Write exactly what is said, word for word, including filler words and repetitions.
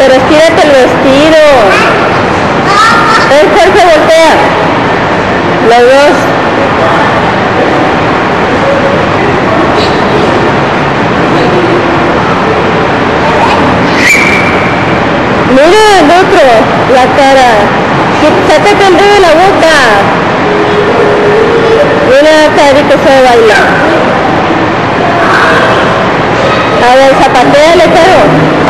Pero estírate el vestido. Ven, Jorge, voltea. Los dos. Mira el otro, la cara. Sácate el dedo de la boca. Mira, Cari, que se baila. A ver, zapateale, Caro.